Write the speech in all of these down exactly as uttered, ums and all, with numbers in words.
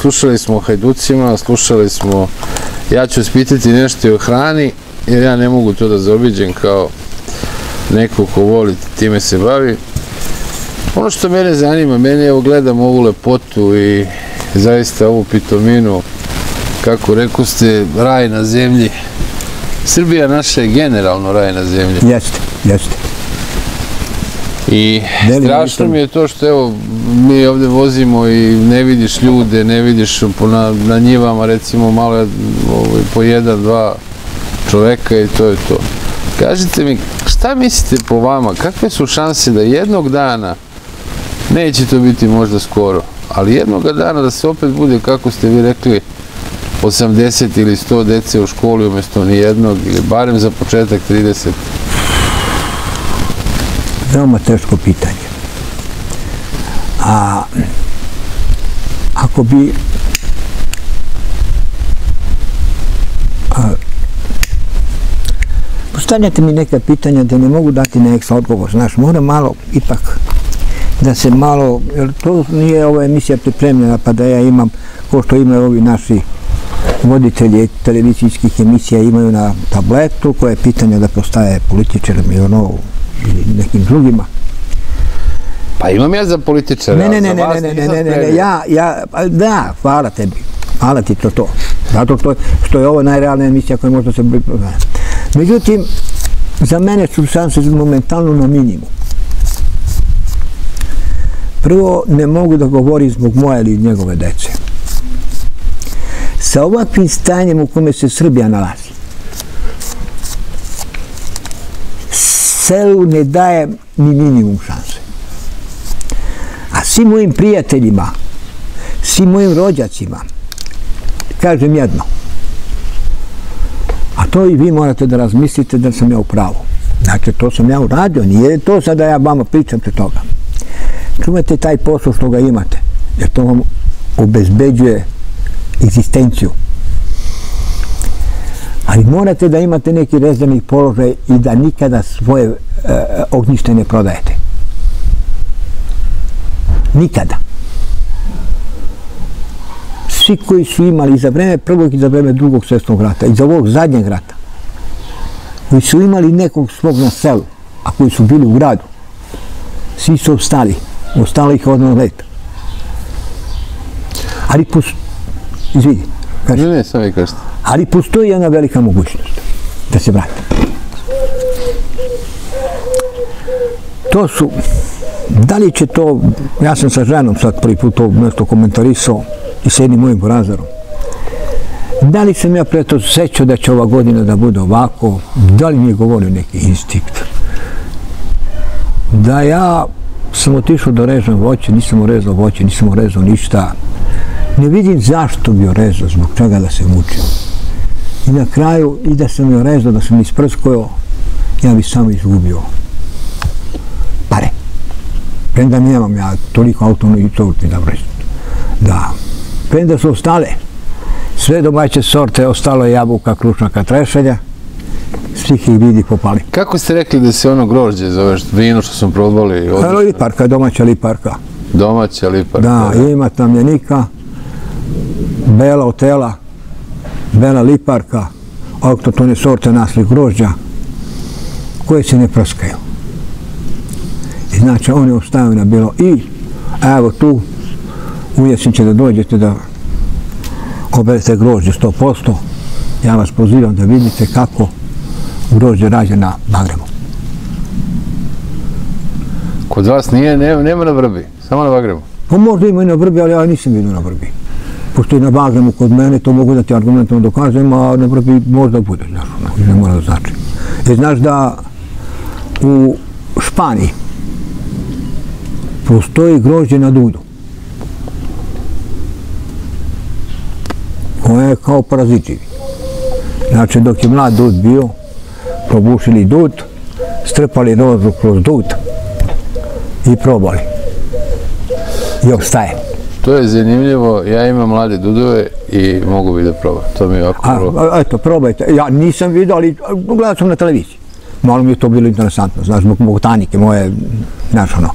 slušali smo o hajducima, slušali smo, ja ću ispitati nešto o hrani, jer ja ne mogu to da zaobiđem kao neko ko voli time se bavi. Ono što mene zanima, mene evo gledam ovu lepotu i zaista ovu pitominu, kako rekao ste, raj na zemlji. Srbija naša je generalno raj na zemlji. Jeste, jeste. I strašno mi je to što evo, mi ovde vozimo i ne vidiš ljude, ne vidiš na njivama recimo malo po jedan, dva čoveka i to je to. Kažite mi, šta mislite po vama, kakve su šanse da jednog dana, neće to biti možda skoro, ali jednog dana da se opet bude, kako ste vi rekli, osamdeset ili sto dece u školi umjesto nijednog, ili barem za početak trideset? Veoma teško pitanje. A ako bi postavljate mi neka pitanja da ne mogu dati na eks odgovor, znaš, moram malo ipak da se malo, jer to nije ova emisija pripremljena pa da ja imam, ko što imaju ovi naši voditelji televizijskih emisija imaju na tabletu, koje pitanja da postaje političarima i ono, ili nekim drugima. Pa imam ja za političara, ne, ne, ne, ne, ne, ne, ne, ne, ja, ja, da, hvala tebi, hvala ti to to, zato što je ovo najrealnija emisija koja možda se... Međutim, za mene su šanse momentalno na minimum. Prvo, ne mogu da govorim zbog moje ili njegove dece. Sa ovakvim stanjem u kome se Srbija nalazi, selu ne daje ni minimum šanse. A svim mojim prijateljima, svim mojim rođacima, kažem jedno. A to i vi morate da razmislite da sam ja u pravu. Znači, to sam ja uradio, nije to sad da ja vama pričam te toga. Čuvajte taj posao što ga imate, jer to vam obezbeđuje egzistenciju. Ali morate da imate neki rezervni položaj i da nikada svoje ognjište ne prodajete. Nikada. Svi koji su imali i za vreme prvog i za vreme drugog svjetskog rata i za ovog zadnjeg rata, koji su imali nekog svog na selu, a koji su bili u gradu, svi su ostali. Ostalo ih odmah leta. Ali postoji, izvidi, Ne, ne, sam vi kažete. Ali postoji jedna velika mogućnost da se vrati. To su, da li će to, ja sam sa ženom sad prvi put to nešto komentarisao i s jednim mojim brazarom, da li sam ja pre to sećao da će ova godina da bude ovako, da li mi je govorio neki instinkt, da ja sam otišao da režem voće, nisam urezao voće, nisam urezao ništa, ne vidim zašto bi orezao, zbog čega da se mučio. I na kraju, i da sam je orezao, da sam isprskojao, ja bi samo izgubio pare. Premda nemam ja toliko autono i to ti da vršim. Da. Premda su ostale sve domaće sorte, ostalo je jabuka, krušnjaka, trešanja, svih ih vidi popali. Kako ste rekli da se ono grožđe zove, vino što smo probali? Liparka, domaća liparka. Domaća liparka, da. Da, ima tamljenika, bela otela, bela liparka, autohtone sorte naslih grožđa, koje se ne prskaju. I znači, oni ostaju na bilo. I, evo tu, u jesen će da dođete da oberete grožđe sto posto. Ja vas pozivam da vidite kako grožđe rađe na bagremu. Kod vas nije, nema na vrbi, samo na bagremu? Pa možda ima i na vrbi, ali ja nisam vidio na vrbi. Pošto je na bagremu kod mene, to mogu da ti argumentom dokazujem, a na vrbi možda bude, znaš, ne mora da znači. Jer znaš da u Španiji postoji grožđe na dudu, koje je kao parazitivi. Znači, dok je mlad dud bio, probušili dud, strpali rozu kroz dud i probali. I ostaje. To je zanimljivo, ja imam mlade dudove i mogu bi da probam. To mi je ovako prvo. Eto, probajte. Ja nisam vidio, ali gledao sam na televiziji. Malo mi je to bilo interesantno, znaš, zbog botanike moje, znaš ono.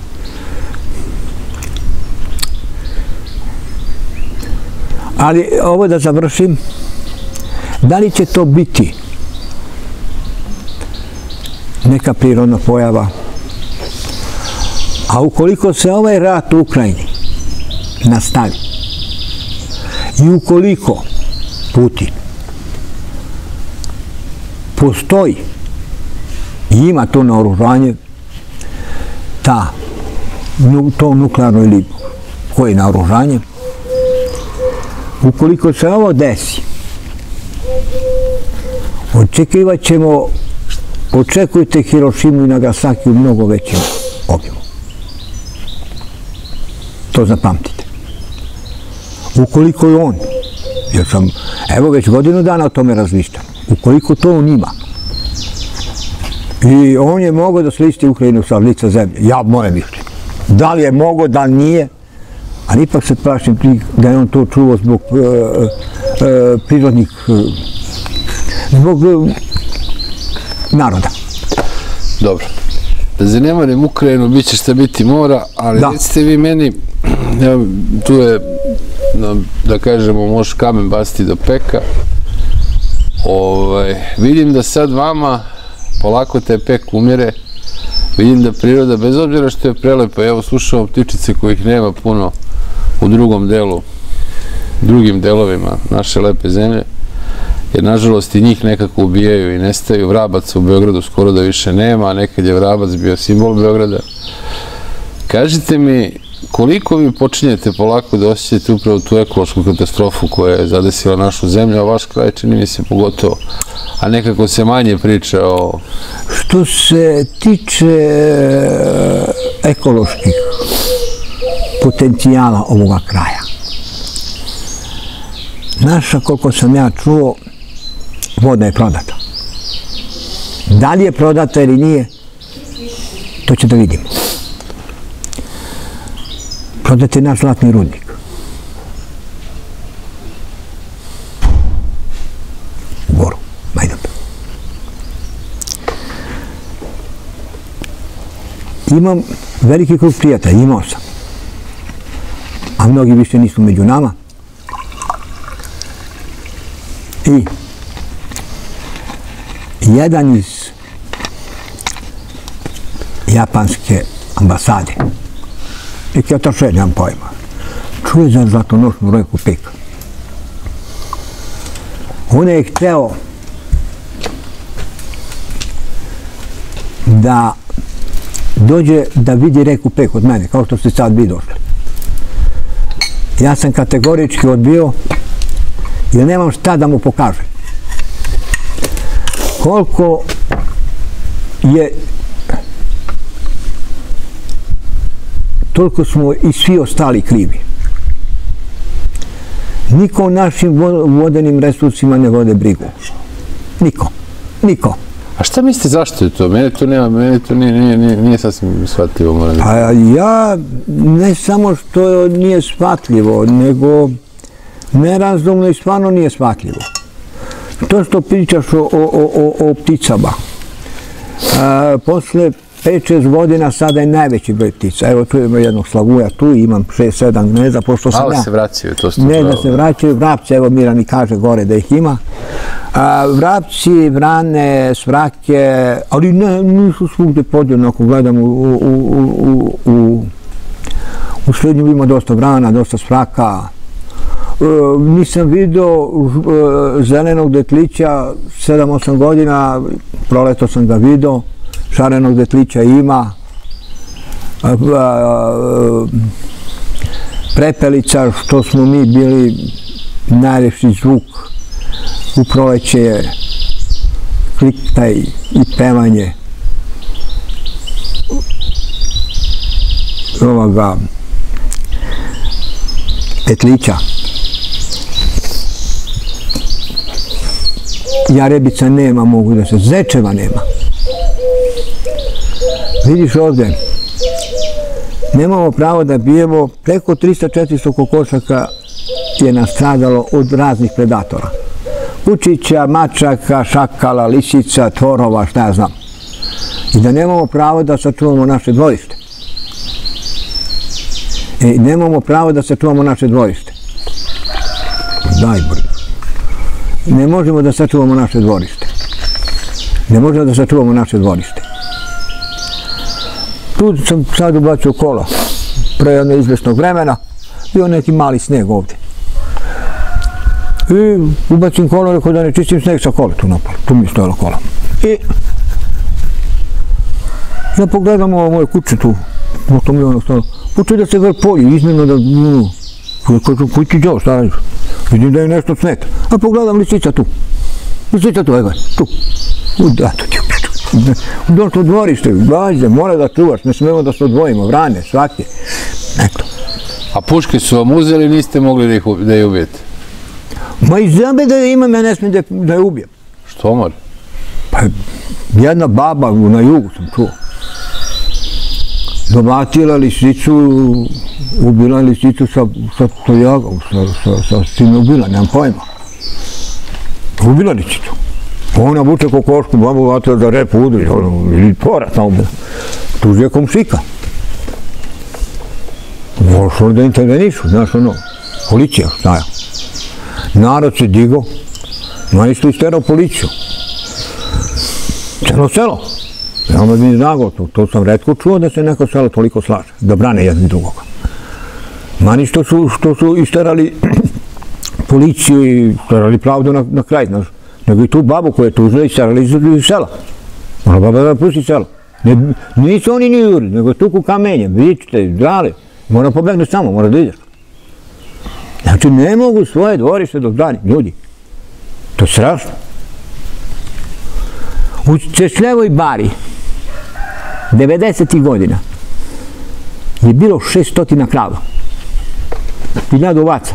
Ali ovo da završim, da li će to biti neka prirodna pojava? A ukoliko se ovaj rat u Ukrajini nastavi i ukoliko Putin postoji i ima to naoružanje, ta, to nuklearno ili koje naoružanje, ukoliko se ovo desi, očekivat ćemo, očekujte Hirošimu i Nagasaki u mnogo većem obimu. To zapamtite. Ukoliko je on, jer sam, evo već godinu dana o tome razmišljam, ukoliko to on ima, i on je mogao da slisti Ukrajinu sa lica zemlje, ja moje mišljenje. Da li je mogao, da li nije, ali ipak se plašim da je on to čuvao zbog e, e, prirodnih, e, zbog e, naroda. Dobro. Da zanemarim Ukrajinu, bit će šta biti mora, ali da. Recite vi meni, evo, tu je, da kažemo, može kamen basti do peka. Ovaj, vidim da sad vama polako taj pek umire, vidim da priroda, bez obzira što je prelepa, evo slušamo ptičice kojih nema puno u drugom delu, drugim delovima naše lepe zemlje, jer nažalost i njih nekako ubijaju i nestaju. Vrabaca u Beogradu skoro da više nema, a nekad je vrabac bio simbol Beograda. Kažite mi, koliko vi počinjete polako da osjećate upravo tu ekološku katastrofu koja je zadesila našu zemlju, a vaš kraj čini mi se pogotovo, a nekako se manje priča o... Što se tiče ekoloških potencijala ovoga kraja, naša, koliko sam ja čuo, voda je prodata. Da li je prodata ili nije, to će da vidimo. Prodat je naš zlatni rudnik. U Boru, Majdanpeku. Imam veliki krug prijatelja, imao sam. A mnogi više nisu među nama. I jedan iz japanske ambasade, neki otaše, nemam pojma, čuje za zlatonošnu reku Pek. On je hteo da dođe da vidi reku Pek od mene, kao što ste sad vi došli. Ja sam kategorički odbio, jer nemam šta da mu pokažem. Koliko je, toliko smo i svi ostali krivi. Niko o našim vodenim resursima ne vode brigu. Niko. Niko. A šta mislite, zašto je to? Mene to nema, mene to nije, nije, nije, nije sasvim shvatljivo, moram da... A ja, ne samo što nije shvatljivo, nego nerazumno i stvarno nije shvatljivo. To što pričaš o, o, o, o pticama, a, posle pet šest godina sada je najveći broj ptica. Evo tu ima jednog slavuja, tu imam šest sedam gnezda, pošto sam ja... Ali se vraćaju, to ste Ne, da se vraćaju, vrapci, evo Miran mi kaže gore da ih ima. A, vrapci, vrane, svrake, ali ne, nisu svugde podjeljno, ako gledam u, u, u, u, u, u srednju ima dosta vrana, dosta svraka. E, nisam vidio e, zelenog detlića sedam osam godina, proleto sam ga vidio. Šarenog detlića ima, a, a, a, prepelica, što smo mi bili najljepši zvuk u proleće je kliktaj i pevanje ovoga petlića. Jarebica nema, mogu da se, zečeva nema. Vidiš ovdje, nemamo pravo da bijemo, preko trista četiristo kokošaka je nastradalo od raznih predatora. Kučića, mačaka, šakala, lisica, tvorova, šta ja znam. I da nemamo pravo da sačuvamo naše dvorište. I nemamo pravo da sačuvamo naše dvorište. daj brdo. Ne možemo da sačuvamo naše dvorište. Ne možemo da sačuvamo naše dvorište. Tu sam sad ubacio kola. Pre jednog izvesnog vremena bio neki mali sneg ovdje. I ubacim kola, rekao da ne čistim sneg sa kola tu napalo. Tu mi je stojalo kola. I ja pogledam ovo moje kuće tu. To mi je ono stalo. Puče da se vrpolji, iznimno da... Koji ti djel, šta radiš? Vidim da je nešto smeta. A pogledam lisica tu. Lisica tu, evo, tu. U datu ti upiču. U došlo dvorište, gazde, mora da čuvaš, ne smemo da se odvojimo, vrane, svake. Eto. A puške su vam uzeli, niste mogli da ih da je ubijete? Ma i zabe da je imam, ja ne smijem da je ubijem. Što mora? Pa jedna baba na jugu sam čuo. Domatila lisicu, ubila lisicu sa, sa tojagom, sa, sa, sa čim je ubila, nemam pojma. Ubila lisicu. Ona vuče kokošku, babu vatila da rep udri, ili tvora tamo bila. Tuži je komšika. Možeš da intervenišu, znaš ono, policija staja. Narod se digo, majstvo isterao policiju. Celo selo. Veoma mi je znago, to, to sam retko čuo da se neko selo toliko slaže, da brane jedni drugoga. Mani što su, što su isterali policiju i isterali pravdu na, na kraj, znaš. Nego i tu babu koju je tužila isterali iz sela. Ona baba da pusti selo. Ne, nisu oni ni juri, nego tuku kamenjem, vičite, drale. Mora pobegne samo, mora da ideš. Znači ne mogu svoje dvorište dok brani, ljudi. To je strašno. U Češljevoj bari devedesetih godina je bilo šeststotina krava, hiljadu ovaca,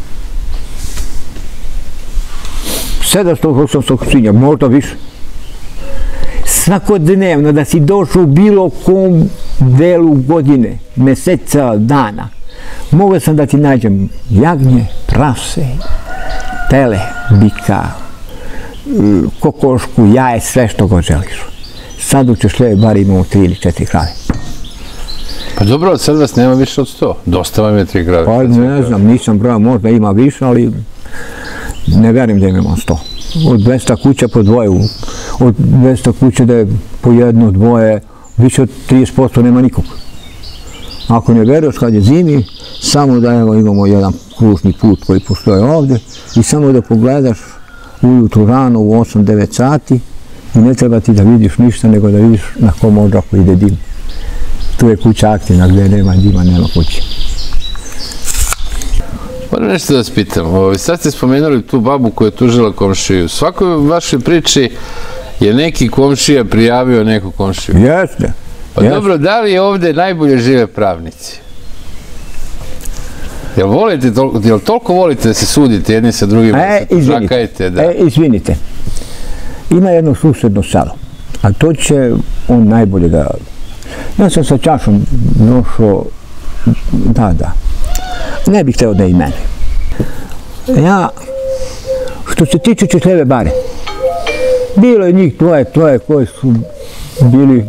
sedamsto osamsto svinja, možda više. Svakodnevno da si došao u bilo kom delu godine, meseca, dana, mogao sam da ti nađem jagnje, prase, tele, bika, kokošku, jaje, sve što god želiš. Sad u Češljevoj bari imamo tri ili četiri krave. Pa dobro, sad vas nema više od sto. Dosta vam je tri krave. Pa ne znam, nisam brojao, možda ima više, ali ne verujem da imamo sto. Od dvesta kuća po dvoje, od dvesta kuća da je po jedno, dvoje, više od trideset posto nema nikog. Ako ne veruješ kad je zimi, samo da evo imamo jedan kružni put koji postoje ovdje i samo da pogledaš ujutru rano u osam devet sati i ne treba ti da vidiš ništa, nego da vidiš na kom odžaku ide dim. Tu je kuća aktivna, gdje nema dima, nema kuće. Moram nešto da vas pitam. Sad ste spomenuli tu babu koja je tužila komšiju. U svakoj vašoj priči je neki komšija prijavio neku komšiju. Jeste. Pa dobro, da li ovdje najbolje žive pravnici? Jel volite, jel toliko volite da se sudite jedni sa drugima, da se požakajete? E, izvinite. Ima jedno susjedno selo, a to će on najbolje da... Ja sam sa čašom došao, da, da, ne bih hteo da je i mene. Ja, što se tiče Češljeve bare, bilo je njih dvoje, troje koji su bili,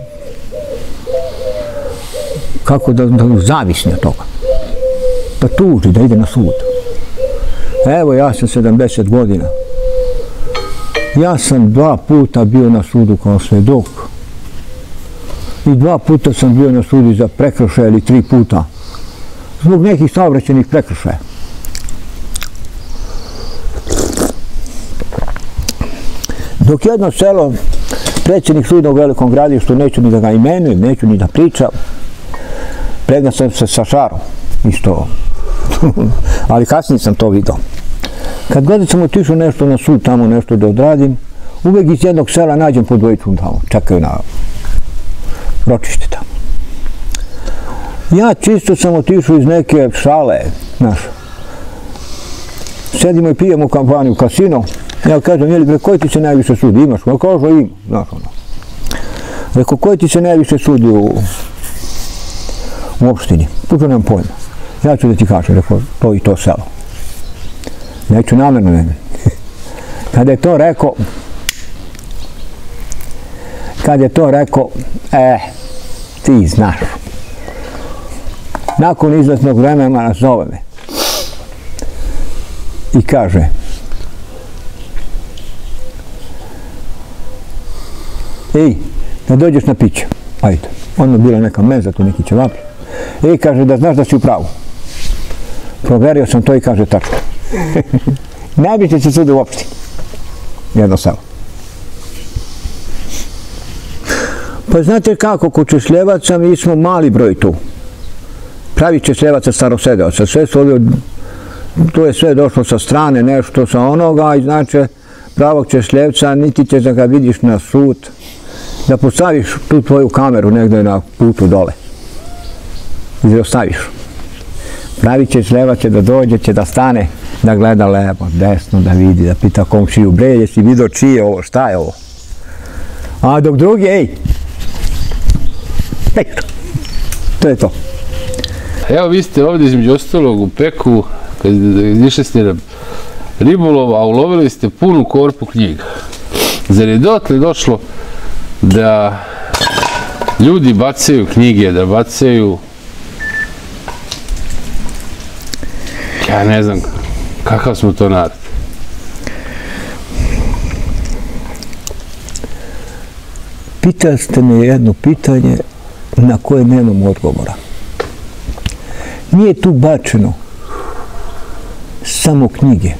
kako da, da zavisni od toga. Da tuži, da ide na sud. Evo, ja sam sedamdeset godina. Ja sam dva puta bio na sudu kao svedok. I dva puta sam bio na sudu za prekršaje ili tri puta. Zbog nekih saobraćajnih prekršaja. Dok jedno selo, predsjednik suda u Velikom Gradištu, neću ni da ga imenujem, neću ni da pričam, prednja sam se sa Šarom, isto, ali kasnije sam to vidio. Kad god sam otišao nešto na sud, tamo nešto da odradim, uvek iz jednog sela nađem po dvojicu tamo, čekaju na ročište tamo. Ja čisto sam otišao iz neke šale, znaš, sedimo i pijemo kampanju u kasino, ja kažem, jeli, koji ti se najviše sudi, imaš? Ja kažem, imam, znaš ono. Rekao, koji ti se najviše sudi u, u opštini? Puto nemam pojma. Ja ću da ti kažem, rekao, to i to selo. Neću namjerno ne. Kada je to rekao, kad je to rekao, e, ti znaš. Nakon izvesnog vremena nazove me. i kaže ej, da dođeš na piće, ajde. Ono bila neka meza, tu neki ćevap. Ej, kaže, da znaš da si u pravu. Proverio sam to i kaže tačno. Najbiće će sud u opštini. Jednostavno. Pa znate kako, kod Češljevaca mi smo mali broj tu. Pravi Češljevaca starosedeoca. Sve su ovi, to je sve došlo sa strane, nešto sa onoga i znači pravog Češljevca niti ćeš da ga vidiš na sud, da postaviš tu tvoju kameru negdje na putu dole. I da ostaviš. Pravi Češljevac će da dođe, će da stane, da gleda levo, desno, da vidi, da pita komšiju, bre, jesi vidio čije ovo, šta je ovo? A dok drugi, ej, ej, to je to. Evo, vi ste ovdje između ostalog u Peku, kad išli ste na ribolov, a ulovili ste punu korpu knjiga. Zar je dotle došlo da ljudi bacaju knjige, da bacaju, ja ne znam kakav smo to narod. Pitali ste me jedno pitanje na koje nemam odgovora. Nije tu bačeno samo knjige.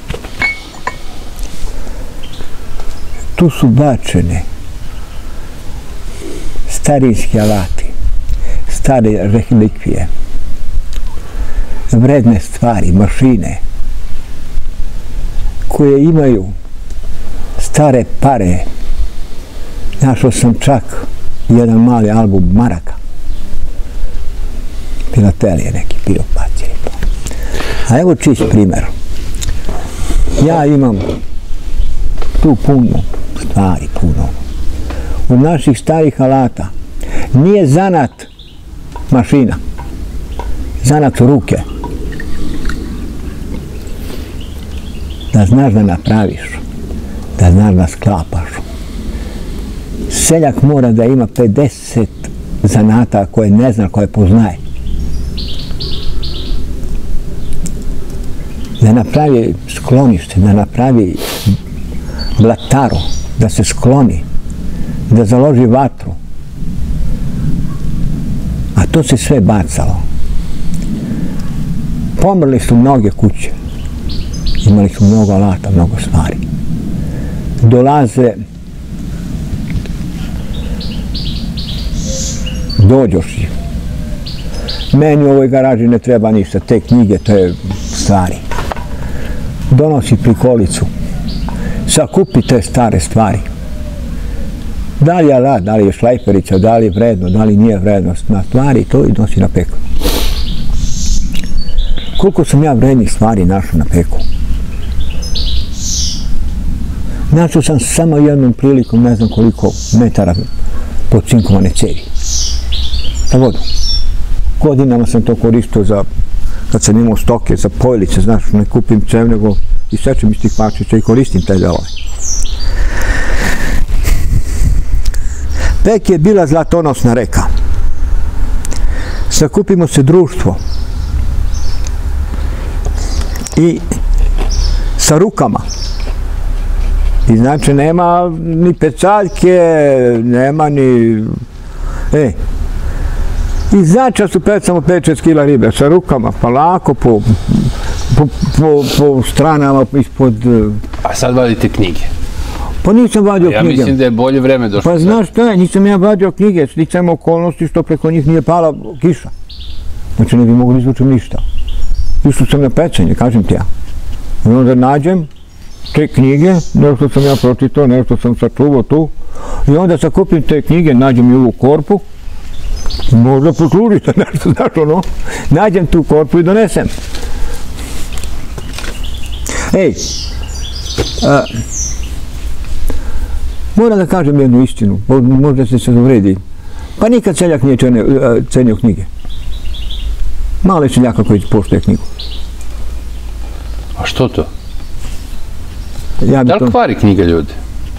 Tu su bačene starinski alati, stare relikvije, vredne stvari, mašine, koje imaju stare pare. Našao sam čak jedan mali album maraka. Filatelije neki, piropacije i to. A evo čist primjer. Ja imam tu puno stvari, puno. Od naših starih alata nije zanat mašina, zanat ruke. Da znaš da napraviš, da znaš da sklapaš. Seljak mora da ima pedeset zanata koje ne zna, koje poznaje. Da napravi sklonište, da napravi blataru, da se skloni, da založi vatru. A to se sve bacalo. Pomrli su mnoge kuće. Imali su mnogo alata, mnogo stvari. Dolaze, dođoš ih. Meni u ovoj garaži ne treba ništa, te knjige, to je stvari. Donosi prikolicu, sakupi te stare stvari. Da li je alat, da li je šlajperica, da li je vredno, da li nije vredno, na stvari to i nosi na peku. Koliko sam ja vrednih stvari našao na peku? Našao sam samo jednom prilikom, ne znam koliko metara podcinkovane cevi. Na vodu. Godinama sam to koristio za, kad sam imao stoke, za pojlice, znaš, ne kupim cev, nego isečem iz tih parčića i koristim te delove. Pek je bila zlatonosna reka. Sakupimo se društvo i sa rukama. I znači nema ni pecaljke, nema ni... E, i znači su pecamo pet šest kila ribe sa rukama, pa lako po, po, po, po stranama ispod... A sad vadite knjige. Pa nisam vadio knjige. Ja mislim da je bolje vreme došlo. Pa znaš što je, nisam ja vadio knjige, sticam okolnosti što preko njih nije pala kiša. Znači ne bi mogli izvučem ništa. Išao sam na pecanje, kažem ti ja. I onda nađem te knjige, nešto sam ja pročitao, nešto sam sačuvao tu. I onda sakupim te knjige, nađem i ovu korpu. Možda poslužite nešto, znaš ono. Nađem tu korpu i donesem. Ej, a, moram da kažem jednu istinu, možda se se uvredi. Pa nikad seljak nije cenio knjige. Malo je seljaka koji poštuje knjigu. A što to? Ja da li to... kvari knjiga ljudi?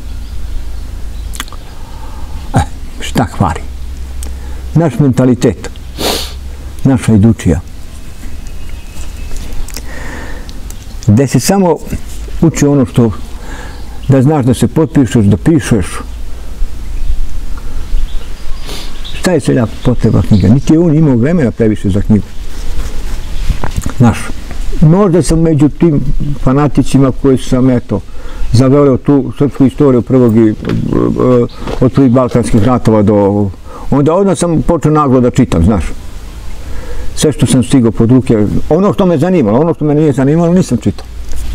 Eh, šta kvari? Naš mentalitet, naša idučija. gde se samo uči ono što, da znaš da se potpišeš, da pišeš. Šta je seljak potreba knjiga? Niti je on imao vremena previše za knjigu. Znaš, možda sam među tim fanaticima koji sam, eto, zavoleo tu srpsku istoriju prvog i od prvih balkanskih ratova do... Onda odmah sam počeo naglo da čitam, znaš. Sve što sam stigao pod ruke, ono što me zanimalo, ono što me nije zanimalo, nisam čitao.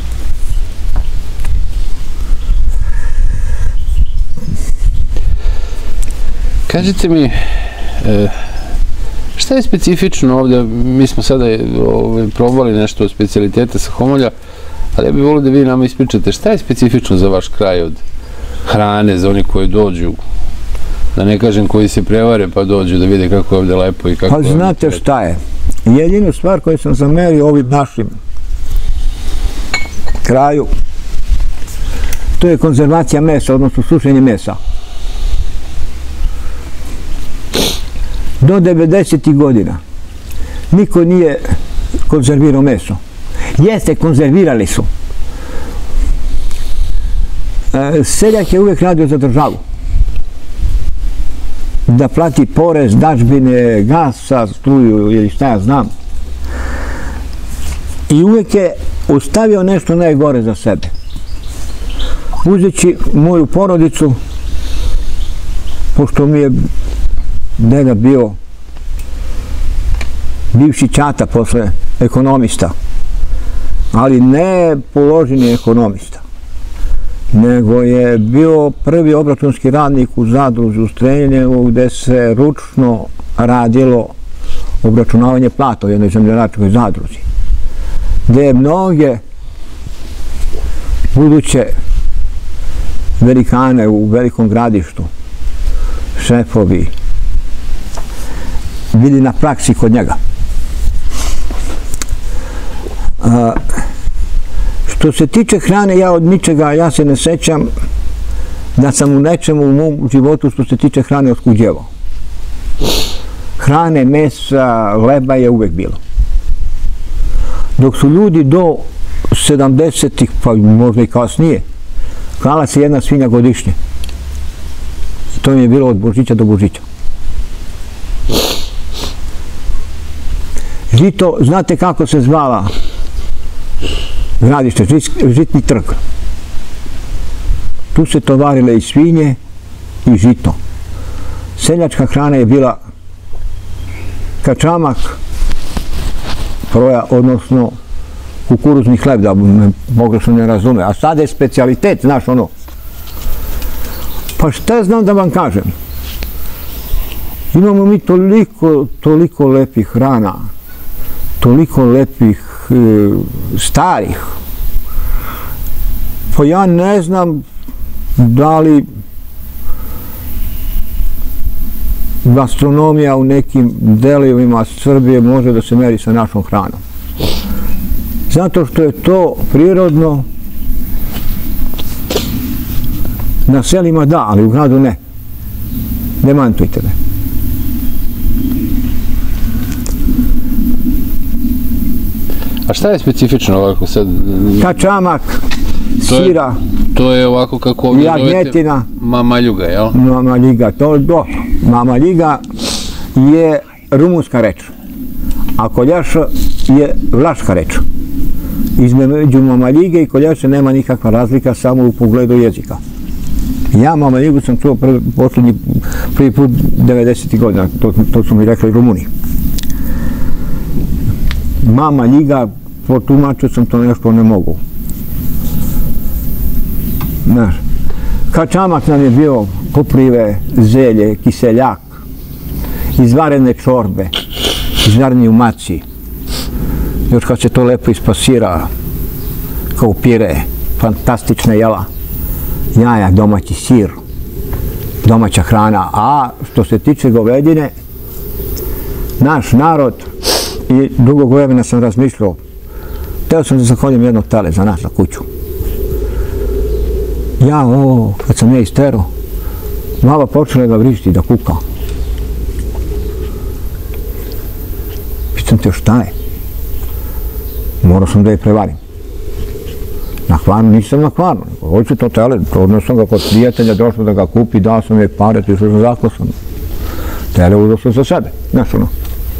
Kažite mi, šta je specifično ovdje? Mi smo sada probali nešto od specijaliteta sa Homolja, ali ja bih volio da vi nama ispričate šta je specifično za vaš kraj od hrane, za oni koji dođu, da ne kažem koji se prevare pa dođu da vide kako je ovdje lepo i kako je... Pa znate šta je? Jedinu stvar koju sam zamerio ovim našim kraju, to je konzervacija mesa, odnosno sušenje mesa. Do devedesetih godina niko nije konzervirao meso. Jeste, konzervirali su. Seljak je uvijek radio za državu. Da plati porez, dažbine, gasa, struju ili šta ja znam. I uvijek je ostavio nešto najgore za sebe. Uzeći moju porodicu, pošto mi je deda bio bivši ćata posle ekonomista, ali ne položeni ekonomista, nego je bio prvi obračunski radnik u zadruzi u Streljevu gde se ručno radilo obračunavanje plata u jednoj zemljoradničkoj zadruzi, gde je mnoge buduće velikane u Velikom Gradištu, šefovi, bili na praksi kod njega. A, što se tiče hrane, ja od ničega, ja se ne sećam da sam u nečemu u mom životu što se tiče hrane oskuđevao. Hrane, mesa, leba je uvek bilo. Dok su ljudi do sedamdesetih, pa možda i kasnije, klala se jedna svinja godišnje. To mi je bilo od Božića do Božića. Žito, znate kako se zvala Gradište, žitni trg. Tu se tovarile i svinje i žito. Seljačka hrana je bila kačamak, proja, odnosno kukuruzni hleb, da me pogrešno ne razume. A sada je specijalitet, znaš ono. Pa šta znam da vam kažem? Imamo mi toliko, toliko lepih hrana, toliko lepih e, starih. Pa ja ne znam da li gastronomija u nekim delovima Srbije može da se meri sa našom hranom. Zato što je to prirodno. Na selima da, ali u gradu ne. Demantujte me. A šta je specifično ovako sad? Kačamak, sira, to je ovako kako ovdje zovete mamaljuga, jel? Mamaljiga, to je dobro. Mamaljiga je rumunska reč, a koljaša je vlaška reč. Između mamaljige i koljaše nema nikakva razlika, samo u pogledu jezika. Ja mamaljigu sam čuo prvi, poslednji, prvi put devedesetih godina, to, to su mi rekli Rumuni. Mamaljiga, potumačio sam to nešto ne mogu. Znaš, kačamak nam je bio koprive, zelje, kiseljak, izvarene čorbe, izvareni u maci. Još kad se to lepo ispasira, kao pire, fantastična jela, jaja, domaći sir, domaća hrana. A što se tiče govedine, naš narod, i dugo vremena sam razmišljao, teo sam da zakoljem jedno tele za nas na kuću. Ja ovo, kad sam ja isterao, mama počela da vrišti, da kuka. Pitam te šta je? Morao sam da je prevarim. stvarno nisam na Kvarnu. Hoću to tele, odnosno ga kod prijatelja, došlo da ga kupi, dao sam je pare, ti što sam zaposlan. Tele uzeo sam za sebe, znaš ono.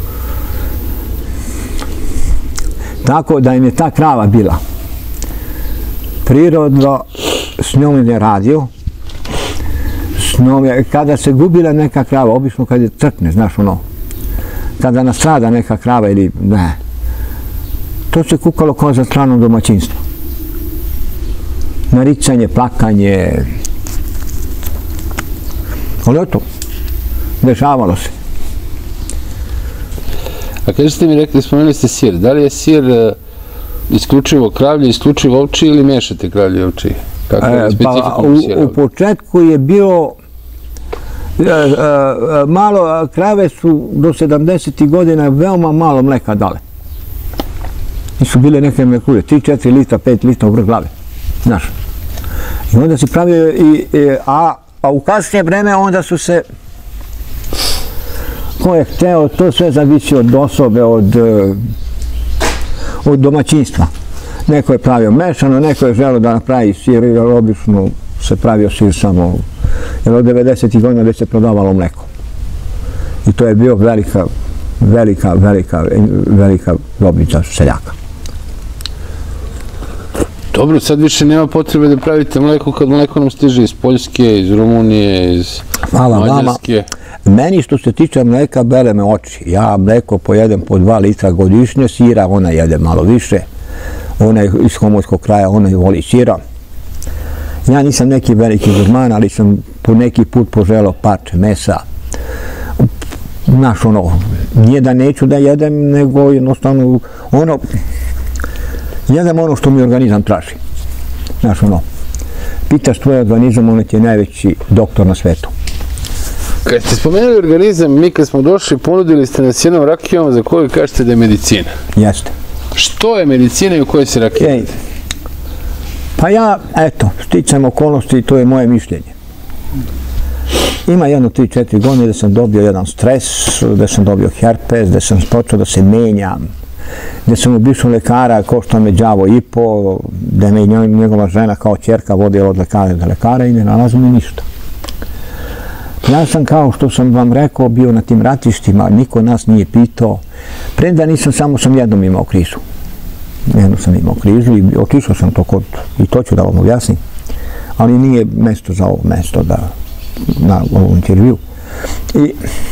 Tako da im je ta krava bila prirodno, s njom je radio, s njom je, kada se gubila neka krava, obično kad je crkne, znaš ono, kada nastrada neka krava ili ne, to se kukalo kao za stranom domaćinstvo. Naricanje, plakanje, ali eto, dešavalo se. A kada ste mi rekli, spomenuli ste sir, da li je sir isključivo kravlje, isključivo ovči ili mešate kravlje i ovči? Kako je specifikum sira? U početku je bilo, malo, krave su do sedamdesetih godina veoma malo mleka dale. Nisu bile neke mekure, tri četiri litra, pet litra u vrh glave, znaš. I onda se pravio i, a, a u kasnije vreme onda su se, ko je hteo, to sve zavisi od osobe, od, od domaćinstva. Neko je pravio mešano, neko je želeo da napravi sir, jer obično se pravio sir samo, jer od devedesetih godina već se prodavalo mleko. I to je bio velika, velika, velika, velika dobnica seljaka. Dobro, sad više nema potrebe da pravite mleko kad mleko nam stiže iz Poljske, iz Rumunije, iz Mađarske. Meni što se tiče mleka, bele me oči. Ja mleko pojedem po dva litra godišnje, sira ona jede malo više. Ona je iz Homorskog kraja, ona je voli sira. Ja nisam neki veliki gurman, ali sam po neki put poželao parče mesa. Znaš ono, nije da neću da jedem, nego jednostavno ono, jedem ono što mi organizam traži. Znaš ono, pitaš tvoj organizam, on ti je najveći doktor na svetu. Kad ste spomenuli organizam, mi kad smo došli, ponudili ste nas jednom rakijom za koju kažete da je medicina. Jeste. Što je medicina i u kojoj se rakija? Ej, pa ja, eto, sticam okolnosti i to je moje mišljenje. Ima jedno tri četiri godine da sam dobio jedan stres, da sam dobio herpes, da sam počeo da se menjam, da sam obišao lekara, košta me đavo i po, da me njegova žena kao ćerka vodila od lekara do lekara i ne nalazim mi ništa. Ja sam, kao što sam vam rekao, bio na tim ratištima, niko nas nije pitao. Premda nisam, samo sam jednom imao krizu. Jednom sam imao krizu i otišao sam to kod, i to ću da vam objasnim, ali nije mesto za ovo mesto da, na ovom intervju. I,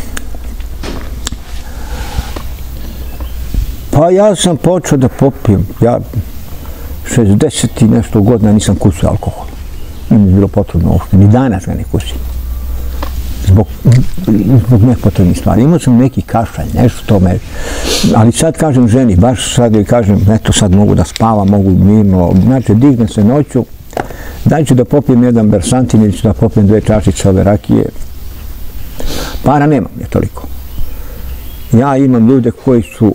pa ja sam počeo da popijem, ja šezdeset i nešto godina nisam kusio alkohol. Nije mi bilo potrebno uopšte, ni danas ga ne kusim. Zbog, zbog nepotrebnih stvari. Imao sam neki kašalj, nešto me, ali sad kažem ženi, baš sad joj kažem, eto sad mogu da spavam, mogu mirno, znači dignem se noću, daj ću da popijem jedan bersantin ili ću da popijem dve čašice ove rakije. Para nemam je toliko. Ja imam ljude koji su,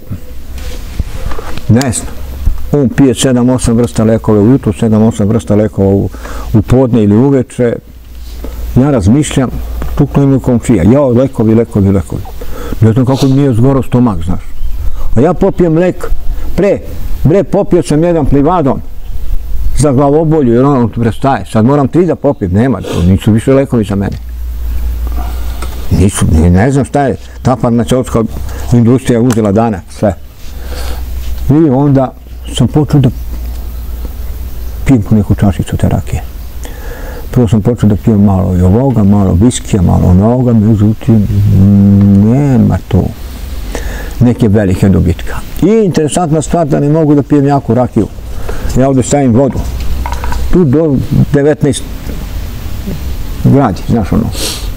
ne znam, on pije sedam osam vrsta lekove ujutru, sedam osam vrsta lekova u, u podne ili uveče. Ja razmišljam, tukno imaju komšija, ja lekovi, lekovi, lekovi. Ne znam kako mi nije zgoro stomak, znaš. A ja popijem lek, pre, bre, popio sam jedan plivadon za glavobolju, jer ono prestaje. Sad moram tri da popijem, nema, to nisu više lekovi za mene. Nisu, ne znam šta je, ta farmaceutska industrija uzela danak, sve. I onda sam počeo da pijem po neku čašicu te rakije. Prvo sam počeo da pijem malo i ovoga, malo viskija, malo onoga, međutim, nema to neke velike dobitka. I interesantna stvar da ne mogu da pijem jaku rakiju. Ja ovdje stavim vodu. Tu do devetnaest gradi, znaš ono.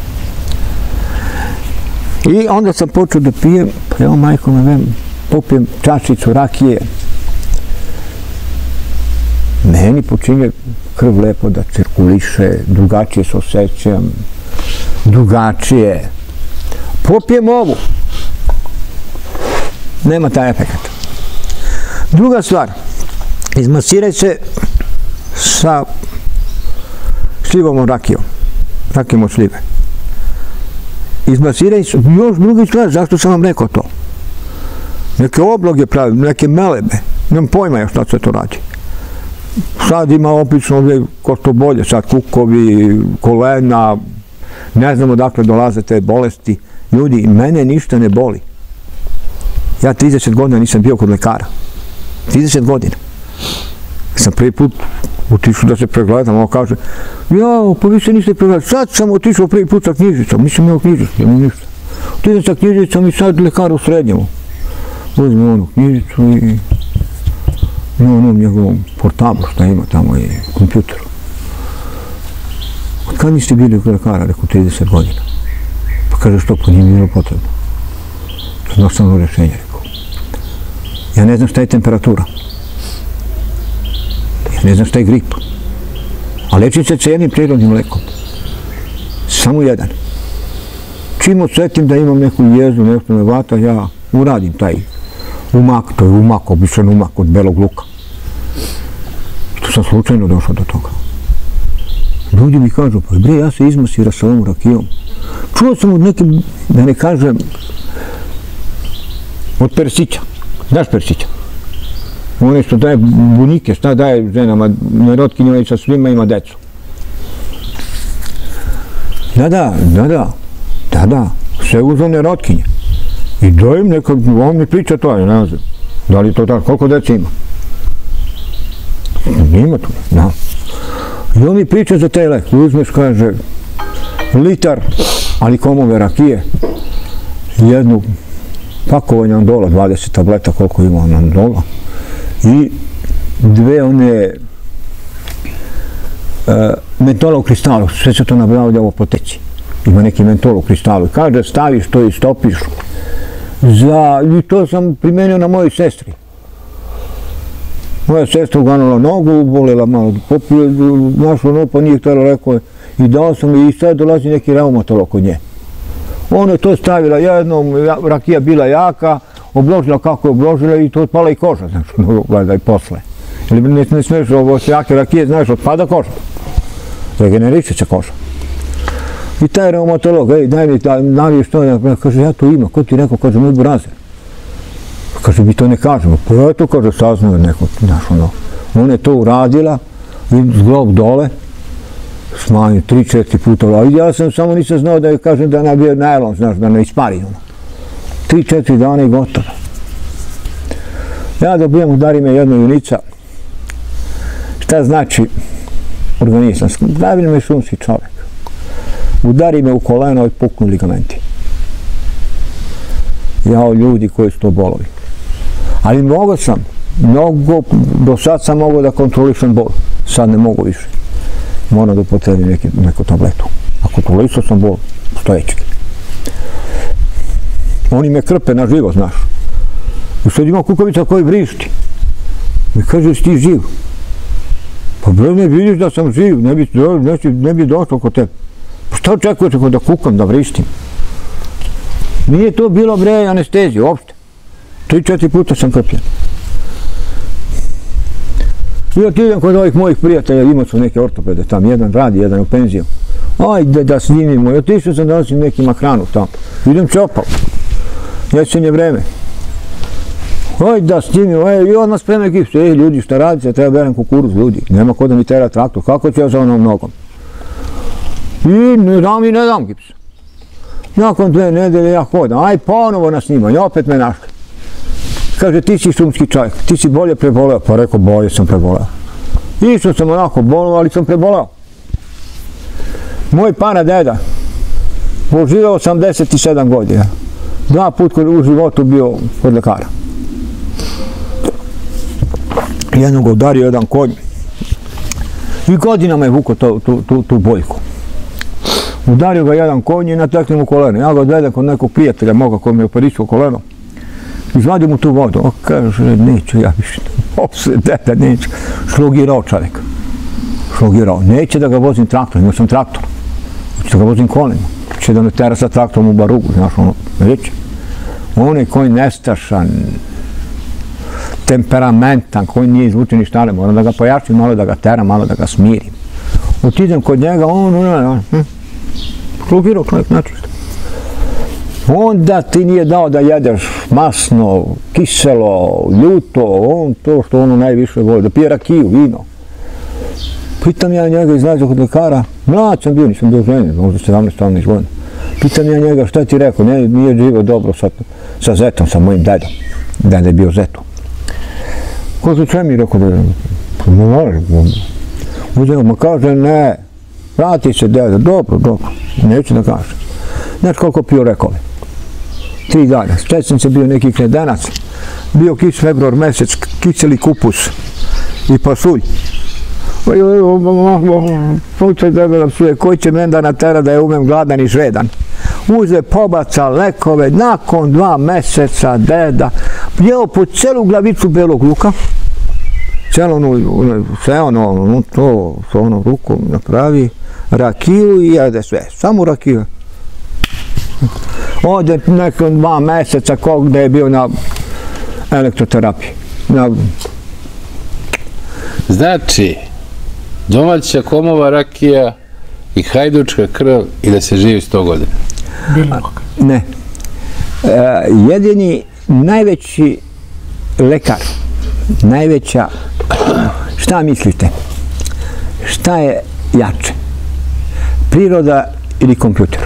I onda sam počeo da pijem, pa evo majko me vem, popijem čašicu rakije. Meni počinje krv lepo da cirkuliše, drugačije se osjećam, drugačije. Popijem ovu. Nema taj efekt. Druga stvar, izmasiraj se sa šljivom rakijom, rakijom od šljive. Izmasiraj se, još drugi stvar, zašto sam vam rekao to? Neke obloge pravim, neke melebe, nemam pojma još šta se to radi. sad ima opično ovdje ko što bolje, sad kukovi, kolena, ne znamo dakle dolaze te bolesti. Ljudi, mene ništa ne boli. Ja trideset godina nisam bio kod lekara. trideset godina. Sam prvi put otišao da se pregledam, on kaže, ja, pa vi se niste pregledali. Sad sam otišao prvi put sa knjižicom, nisam imao knjižicu, imam ništa. Otišao sa knjižicom i sad lekar u srednjemu. Uzme onu knjižicu i na onom njegovom portabu što ima tamo i kompjuteru. Od kad niste bili kod lekara, rekao, trideset godina. Pa kaže, što, pa nije bilo potrebno. To je jednostavno rješenje, rekao. Ja ne znam šta je temperatura. Ja ne znam šta je grip. A lečim se jednim prirodnim lekom. Samo jedan. Čim osjetim da imam neku jezdu, nešto me vata, ja uradim taj umak, to je umak, običan umak od belog luka. To sam slučajno došao do toga. Ljudi mi kažu, pa bre, ja se izmasira sa ovom rakijom. Čuo sam od neke, da ne kažem, od Persića. Znaš Persića? One što daje bunike, šta daje ženama, nerotkinjama i sa svima ima decu. Da, da, da, da, da, da, sve uzeo nerotkinje. I dojem nekak, on mi priča to, ja ne znam, da li to tako, koliko dece ima? Ima tu, da. I on mi priča za taj lek, uzmeš, kaže, litar alikomove rakije, jednu pakovanje andola, dvadeset tableta, koliko ima andola, i dve one uh, mentola u kristalu, sve se to nabavlja u apoteci. Ima neki mentol u kristalu. Kaže, staviš to i stopiš. Za, i to sam primenio na mojoj sestri. Moja sestra uganula nogu, bolela malo, popio, našla nogu, pa nije htjela, rekao je, i dao sam i sad dolazi neki reumatolog kod nje. Ona je to stavila jednom, rakija bila jaka, obložila kako je obložila i to otpala i koža, znaš, gledaj posle. Ili ne, ne smiješ ovo jake rakije, znaš, otpada koža. Regeneriše se koža. I taj reumatolog, ej, daj mi, naviješ to, kaže, ja to imam, ko ti rekao, kaže, moj burazer. Kaže, mi to ne kažemo, pa ja to, kaže, saznao neko, znaš, ono. Ona je to uradila, zglob dole, smanju tri, četiri puta, ja sam samo nisam znao da je, kažem, da je bio najlon, znaš, da ne ispari, ono. Tri, četiri dana i gotovo. Ja dobijem, udari me jedna junica. Šta znači organizam? Pravilno me šumski čovjek. Udari me u koleno i puknu ligamenti. Jao, ljudi koji su to bolovi. Ali mnogo sam, mnogo, do sad sam mogao da kontrolišem bol. Sad ne mogu više. Moram da upotrebim neki, neku tabletu. A kontrolisao sam bol stojećki. Oni me krpe na živo, znaš. I sad ima kukavica koji vrišti. Mi kaže, jesi ti živ? Pa bre, ne vidiš da sam živ, ne bi, ne, ne bi došlo kod tebe. Pa šta očekujete kod da kukam, da vrištim? Nije to bilo bre anestezije, uopšte. Tri, četiri puta sam krpljen. I ja idem kod ovih mojih prijatelja, imao su neke ortopede tam, jedan radi, jedan u penziju. Ajde da snimimo, i otišao sam da nosim nekima hranu tamo. Idem čopao. Jesenje vreme. Ajde da snimimo, ej, i odmah spremaj gips. Ej, ljudi, šta radite, treba berem kukuruz, ljudi. Nema ko da mi tera traktor, kako ću ja za onom nogom? I ne dam i ne dam gips. Nakon dve nedelje ja hodam, aj ponovo na snimanje, opet me našli. Kaže, ti si šumski čovjek, ti si bolje preboleo. Pa rekao, bolje sam preboleo. Išao sam onako bolno, ali sam preboleo. Moj pana deda, poživao osamdeset sedam godina. Dva put u životu bio kod lekara. Jednog udario jedan konj. I godinama je vukao tu, tu, tu, tu boljku. Udario ga jedan konj i natekne mu koleno. Ja ga odvedem kod nekog prijatelja moga koji mi je operišao koleno. Izvadio mu tu vodu. O, kaže, neću ja više. Opse, deda, neću. Šlogirao čovjek. Šlogirao. Neće da ga vozim traktorom, imao sam traktor. Neće da ga vozim kolima. Će da me tera sa traktorom u barugu, znaš ono, neće. On je konj nestašan, temperamentan, konj nije izvučen ništa, ali moram da ga pojačim, malo da ga teram, malo da ga smirim. Otidem kod njega, on, on, on, hm, šlogirao čovjek, nečisto. Onda ti nije dao da jedeš masno, kiselo, ljuto, on to što ono najviše voli, da pije rakiju, vino. Pitam ja njega, izlazio kod lekara, mlad sam bio, nisam bio ženjen, možda sedamnaest osamnaest godina. Pitam ja njega, šta ti rekao, ne, nije živo dobro sa, sa zetom, sa mojim dedom. Deda je bio zetom. Ko su sve mi rekao da je, pa ne može, uzeo, ma kaže, ne, vrati se deda, dobro, dobro, neću da kažem. Znaš koliko pio rekove? Tri dana, stecam se bio neki kredenac, bio kis februar mesec, kiseli kupus i pasulj. Slučaj deda da psuje, koji će men da natera da je umem gladan i žedan. Uze, pobaca lekove, nakon dva meseca deda jeo po celu glavicu belog luka, celo ono, sve ono, to, s onom rukom napravi, rakiju i jede sve, samo rakiju. Ode nakon dva meseca gde je bio na elektroterapiji. Na... Znači, domaća komova rakija i hajdučka krv i da se živi sto godina. Ne. E, jedini najveći lekar, najveća, šta mislite? Šta je jače? Priroda ili kompjuter?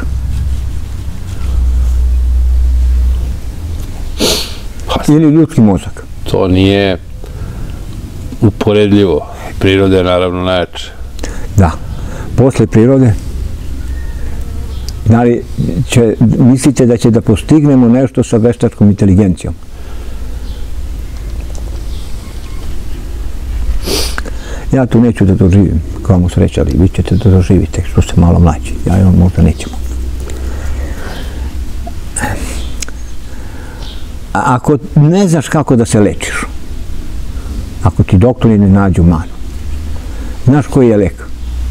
Ili ljudski mozak? To nije uporedljivo. Priroda je naravno najjača. Da. Posle prirode, da li će, mislite da će da postignemo nešto sa veštačkom inteligencijom? Ja tu neću da doživim, kao mu sreća, ali vi ćete da doživite, što ste malo mlađi. Ja i on možda nećemo. Ako ne znaš kako da se lečiš, ako ti doktori ne nađu manu, znaš koji je lek?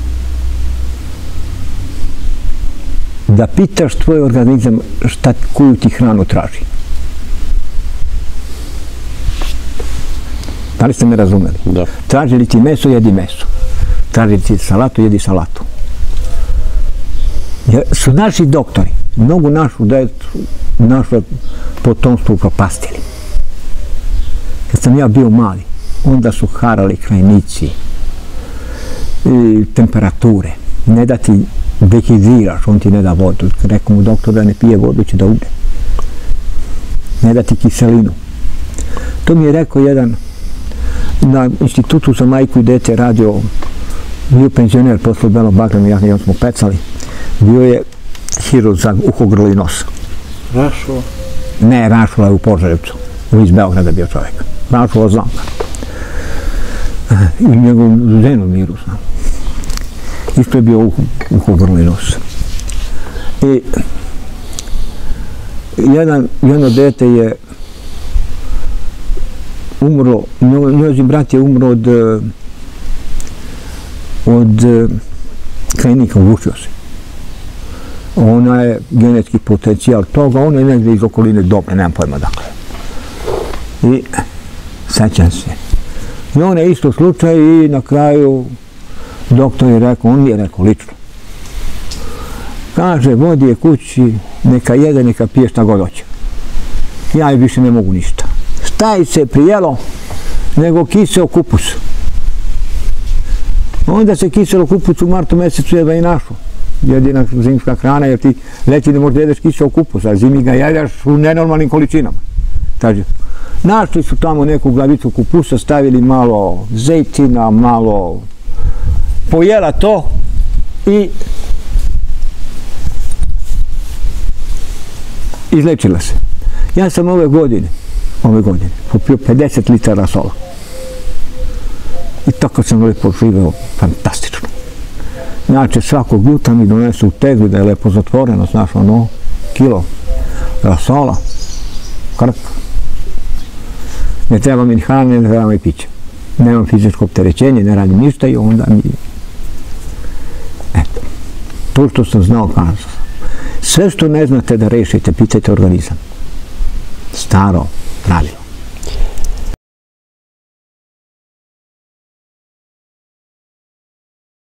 Da pitaš tvoj organizam šta, koju ti hranu traži. Da li ste me razumeli? Da. Traži li ti meso, jedi meso. Traži li ti salatu, jedi salatu. Jer su naši doktori mnogu našu decu, naše potomstvo upropastili. Kad sam ja bio mali, onda su harali krajnici, i temperature, ne da ti dehidriraš, on ti ne da vodu. Rekao mu doktor da ne pije vodu, će da umre. Ne da ti kiselinu. To mi je rekao jedan na institutu za majku i dete radio, bio penzioner posle Belog Bagrama, ja i on smo pecali, bio je hirurg za uho, grlo i nos. Rašula? Ne, Rašula je u Požarevcu, iz Beograda bio čovjek. Rašula znam. I njegovom ženom miru znam. Isto je bio uho, uho, grlo i nos. I jedan, jedno dete je umro, njozin brat je umro od od krajnika, uvučio se. Ona je genetski potencijal toga, ona je negdje iz okoline dobre, nemam pojma dakle. I sećam se. I on je isto slučaj i na kraju doktor je rekao, on mi je rekao lično. Kaže, vodi je kući, neka jede, neka pije šta god hoće. Ja i više ne mogu ništa. Šta je se prijelo nego kiseo kupus. Onda se kiselo kupus u martu mesecu jedva i našo. Jedina zimska hrana, jer ti leti ne možda jedeš kiseo kupus, a zimi ga jedeš u nenormalnim količinama. Tađe, našli su tamo neku glavicu kupusa, stavili malo zejtina, malo pojela to i izlečila se. Ja sam ove godine, ove godine, popio pedeset litara sola. I tako sam lepo živeo, fantastično. Znači, svakog jutra mi donesu u teglu da je lepo zatvoreno, znaš, ono, kilo sola, krp. Ne treba mi ni hrane, ne treba mi piće. Nemam fizičko opterećenje, ne radim ništa i onda mi... Eto, to što sam znao kazao. Sve što ne znate da rešite, pitajte organizam. Staro, pravilno.